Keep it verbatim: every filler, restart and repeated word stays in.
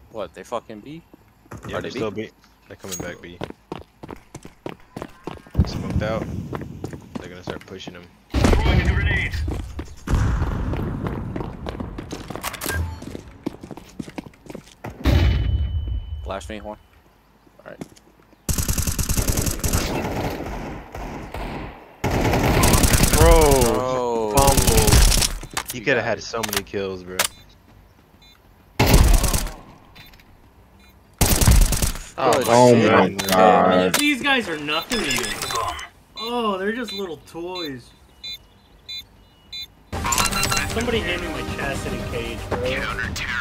What, they fucking B? Yeah, Are they they still B? B. They're coming back B. Smoked out. They're gonna start pushing them. Throwing a grenade. Flash me, horn. Alright. Bro, Bro. fumble. You You could have got had it. so many kills, bro. Oh, Good Oh shit. my Good. god. These guys are nothing to me. Oh, they're just little toys. Somebody hand me my chastity cage, bro.